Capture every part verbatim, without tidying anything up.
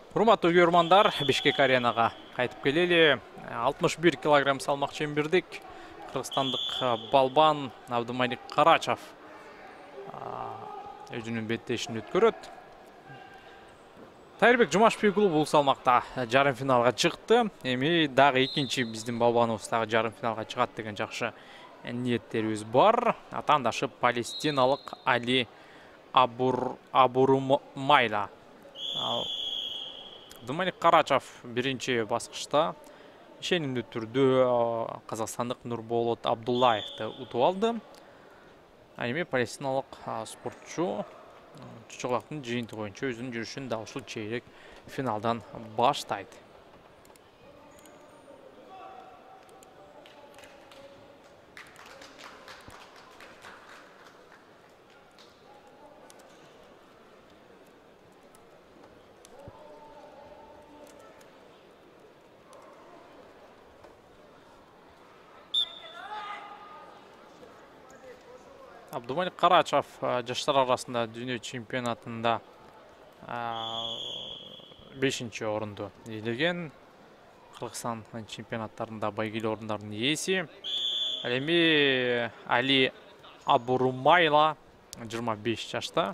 Урматтуу көрөрмандар, Бишкек аренага кайтып келели. алтымыш бир килограмм салмак чембирдик кыргызстандык балбан Абдумалик Карачев өзүнүн беттешин өткөрөт. Тайырбек Жумашбекулу бул салмакта жарым финалга чыкты. Эми дагы экинчи биздин балбаныбыз дагы жарым финалга чыгат деген жакшы ниеттерибиз бар. Атаандашы палестиналык Али Абур Абурумайла. Абдумалик Карачев биринчи баскычта ишенимдүү түрдө казакстандык Нурболот Абдуллаевди утуп алды. Эми палестиналык спортчу чучуктун жыйынтыгы боюнча өзүнүн жүрүшүн дал ушул чейрек финалдан баштайт. Абдумалик Карачев жаштар арасында дүйнө чемпионатында бешинчи орунду ээлеген. Кыргызстан чемпионаттарында байгелүү орундардын ээси. Эми Али Абурумайла жыйырма беш жашта.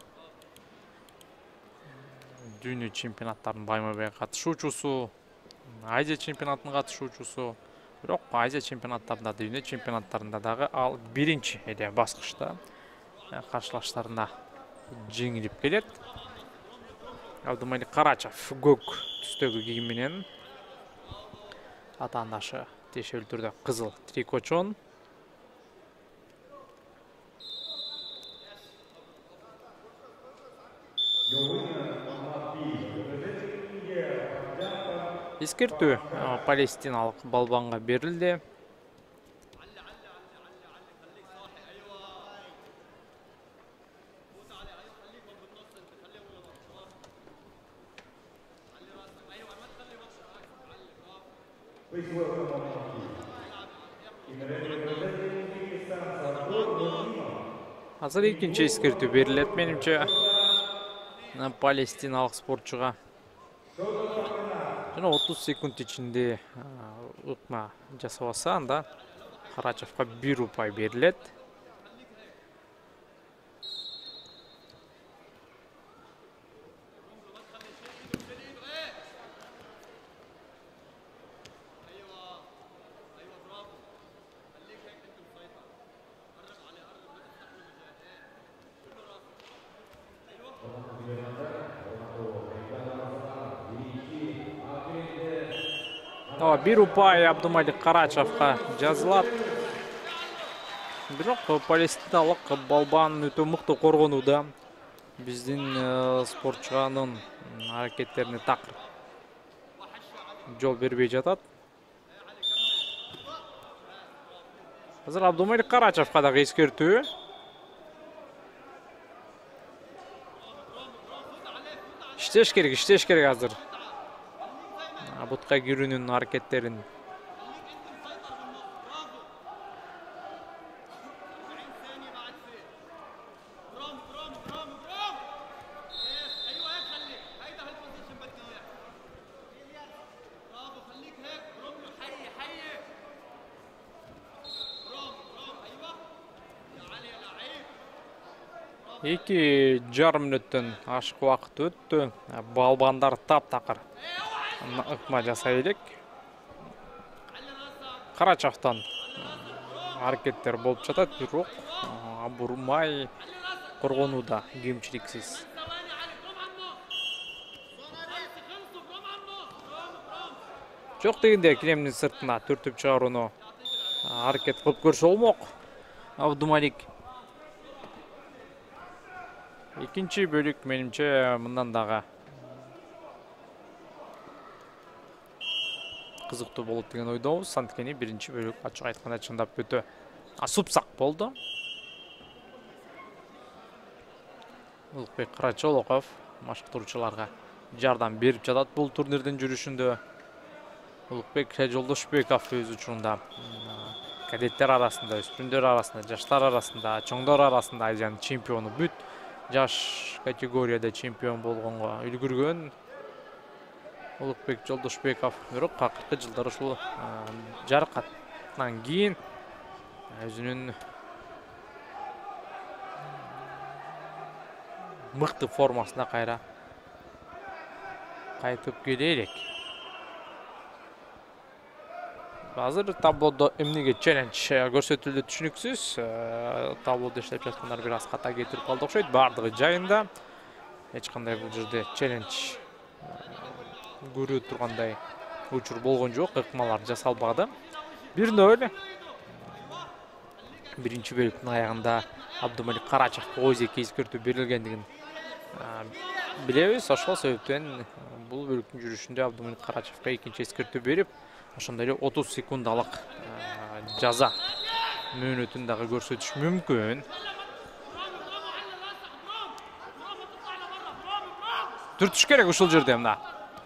Дүйнө чемпионаттарынын байма-бай катышуучусу, Азия чемпионатынын катышуучусу. Бирок Азия чемпионаттарында, дүйнө чемпионаттарында дагы ал биринчи эле баскычта каршылаштарына жеңилип келет. Абдумалик Карачев көк түстөгү кийим менен атаандашы тиешелүү түрдө кызыл трикочон. Эскертүү палестиналык балбанга берилди. Азыр экинчи эскертүү берилет менимче палестиналык спортчуга. Жана отуз секунд ичинде ыкма жасабаса, анда Карачевка бир упай берилет. Бир упай Абдумалик Карачевка жазылат. Бирок палестиналык балбан өтө мыкты коргонууда. Биздин спортчунун аракеттерине такыр жол бербей жатат. Азыр Абдумалик Карачевка дагы эскертүү. Иштеш керек, иштеш керек азыр. Бутка кирүүнүн аракеттерин эки жарым мүнөттөн ашык убакыт өттү. Балбандар таптакыр ыкма жасай элек. Карачевтан аракеттер болуп жатат, бирок Абурумай коргонууда кемчиликсиз. Жок дегенде килемдин сыртына түртүп чыгарууну аракет кылып көрсө болмок Абдумалик. Экинчи бөлүк менимче мындан дагы кызыктуу болот деген ойдобуз. Анткени биринчи бөлүк ачык айтканда чындап өтө супсак болду. Улукбек Карачолоков машыктыруучуларга жардам берип жатат бул турнирдин жүрүшүндө. Улукбек Жолдошбеков өз учурунда кадеттер арасында, өспүрүмдөр арасында, жаштар арасында, чоңдор арасында Азиянын чемпиону, бүт жаш категорияда чемпион болгонго үлгүргөн. Улукбек Жолдошбеков бирок акыркы жылдары ушул жаракаттан кийин өзүнүн мыкты формасына кайра кайтып келе элек. Азыр таблодо эмнеге челлендж көрсөтүлдү түшүнүксүз. Таблодо иштеп жаткандар бир аз ката кетирип калды окшойт. Бардыгы жайында. Эч кандай бул жерде челлендж көрүп тургандай учур болгон жок, ыкмалар жасалбады. бир ноль. Биринчи бөлүктүн аягында Абдумалик Карачевго ойзеки эскертүү берилгендигин билебиз. Ошол себептен бул бөлүктүн жүрүшүндө Абдумалик Карачевго экинчи эскертүү берип, ошондой эле отуз секундалык жаза мөөнөтүн дагы көрсөтүш мүмкүн. Түртүш керек ушул жерде мына.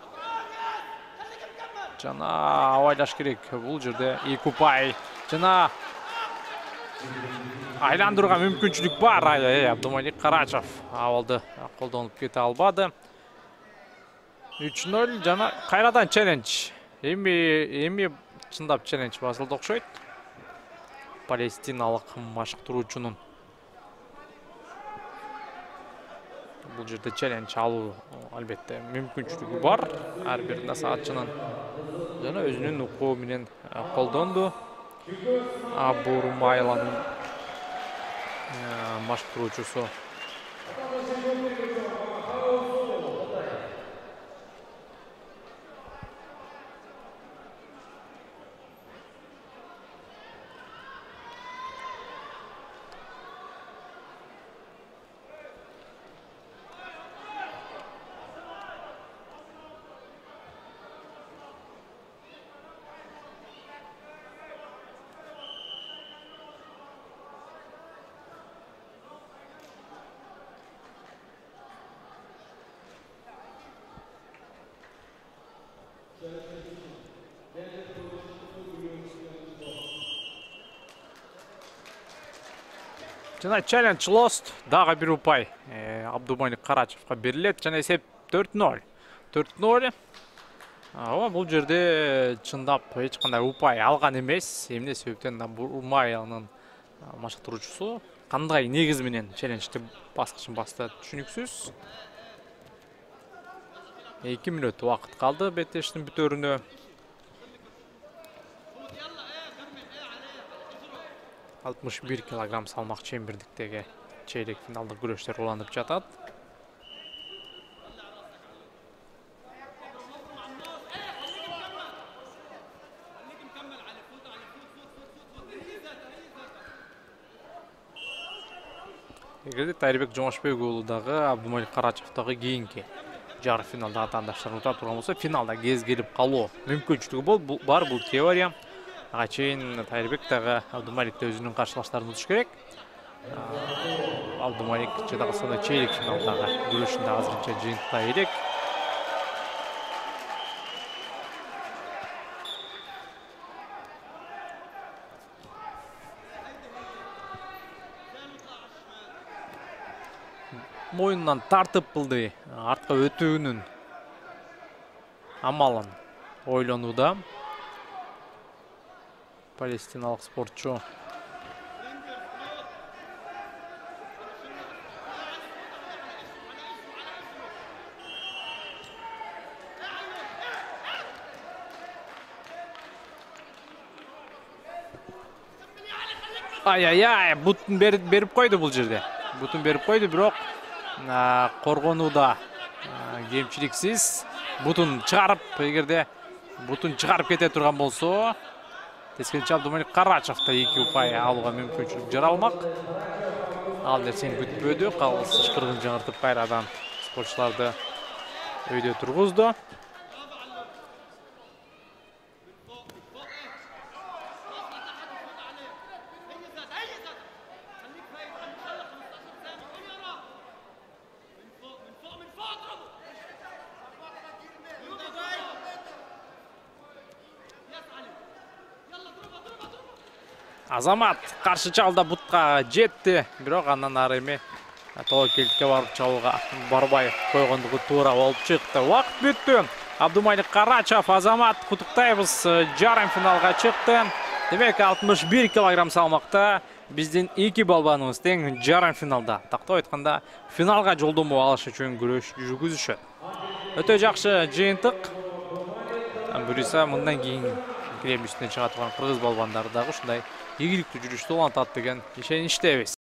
Жана абайлаш керек бул жерде Икупай. Жана айландырууга мүмкүнчүлүк бар. Ай, Абдумалик Карачев абалды колдонуп кете албады. үч ноль жана кайрадан челлендж. Эми эми чындап челлендж басылды окшойт. Палестиналык машыктыруучунун бул жерде челлендж алуу албетте мүмкүнчүлүгү бар. Ар бир насаатчынын жана өзүнүн укугу менен колдонду. Абурмайланын машыктыруучусу. Жана челлендж lost, дагы бир упай Абдумалик Карачевга берилет. Жана эсеп төрт ноль. төрт ноль. Ооба бул жерде чындап эч кандай упай алган эмес. Эмне себептен Абурмайланын машыктыруучусу кандай негиз менен челленджди баскычын басты түшүнүксүз. эки мүнөт убакыт калды беттештин бүтөрүнө. алтымыш бир килограмм салмак чембирдиктеги чейлек финалдык күрөштөр уланып жатат. Эгерде Тайырбек Жомошбек уулу дагы Абдумалик Карачев дагы кийинки жарык финалда атаандаштарын ута турган болсо, финалда кез келип калуу мүмкүнчүлүгү бар. Бул теория. Ага чейин Тайырбек дагы Абдумаликте өзүнүн каршылаштарын утуш керек. Абдумалик дагы сондай чейлек финалдагы күрөшүндө азырынча жыйынтыктай элек. Моюнунан тартып кылды. Артка өтүүнүн амалын ойлонууда палестиналык спортчу. Ай-ай-ай, бутун берип койду бул жерде. Бутун берип койду, бирок коргонууда кемчиликсиз. Бутун чыгарып, эгерде бутун чыгарып кете турган болсо, тескерисинче Абдумалик Карачевда эки упай алууга мүмкүнчүлүк жаралмак. Ал нерсени күтпөдү. Калыс ышкыргын жаңыртып кайрадан спортчуларды өйдө тургузду. Азамат каршы чалда бутка жетти, бирок андан ары эми тобокелдикке барып чабууга барбай койгондугу туура болуп чыкты. Убакыт бүттү. Абдумалик Карачев, Азамат Кутуктайбыз жарым финалга чыкты. Демек алтымыш бир килограмм салмакта биздин эки балбаныбыз тең жарым финалда. Тактап айтканда финалга жолдомо алыш үчүн күрөш жүргүзүшөт. Өтө жакшы жыйынтык. Буюрса мындан кийин кирем үстүнө чыга турган кыргыз балбандары дагы ушундай ийгиликтүү жүрүштү улантат деген ишеничтебиз.